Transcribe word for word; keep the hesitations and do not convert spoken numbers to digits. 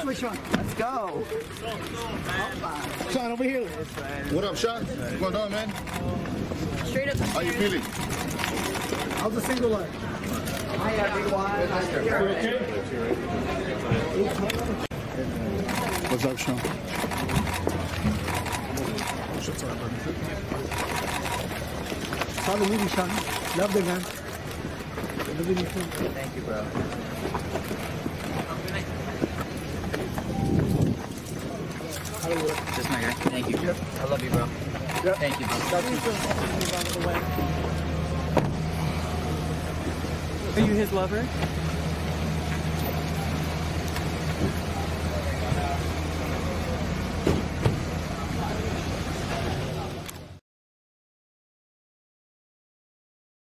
way, Shawn. Let's go. Shawn, over here. What up, Shawn? What's going on, man? Straight up. How you feeling? How's the single leg? Hi, everyone. What's up, Shawn? Saw the movie, Shawn. Loved it, man. Thank you, bro. Just my guy. Thank you. Yep. I love you, bro. Yep. Thank you, bro. Are you his lover?